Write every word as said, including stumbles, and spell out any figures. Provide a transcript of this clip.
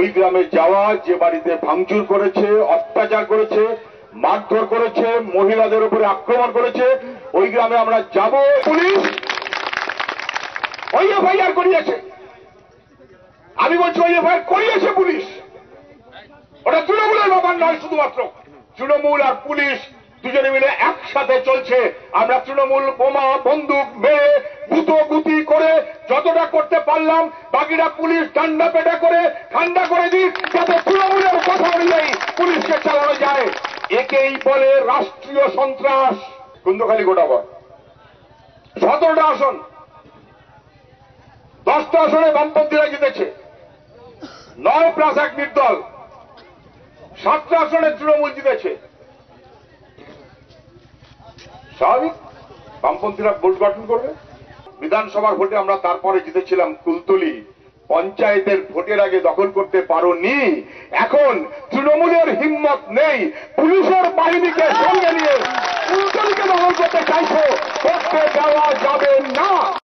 ওই গ্রামে যাওয়া, যে বাড়িতে ভাঙচুর করেছে, অত্যাচার করেছে, মারধর করেছে, মহিলাদের উপরে আক্রমণ করেছে, ওই গ্রামে আমরা যাব। পুলিশ ওই এফআইআর করিয়েছে, আমি বলছি ওই এফআইআর করিয়েছে পুলিশ। ওটা তৃণমূলের ব্যাপার নয়, শুধুমাত্র তৃণমূল আর পুলিশ দুজনে মিলে একসাথে চলছে। আমরা তৃণমূল বোমা বন্দুক মেরে গুতো গুতি করে যতটা করতে পারলাম, বাকিটা পুলিশ ঠান্ডা পেটা করে ঠান্ডা করে দিই, যাতে তৃণমূলের কথা অনুযায়ী পুলিশকে চালানো যায়। একেই বলে রাষ্ট্রীয় সন্ত্রাস। কুন্দখালী গোটাবর সতেরোটা আসন, দশটা আসনে বামপন্থীরা জিতেছে, নয় প্লাস এক নির্দল, সাতটা আসনে তৃণমূল জিতেছে। স্বাভাবিক বামপন্থীরা ভোট গঠন করবে। বিধানসভার ভোটে আমরা তারপরে জিতেছিলাম কুলতলি, পঞ্চায়েতের ভোটের আগে দখল করতে পারোনি। এখন তৃণমূলের হিম্মত নেই, পুলিশের বাহিনীকে সঙ্গে নিয়ে কুলতলিকে দখল করতে চাইছো, করতে দেওয়া যাবে না।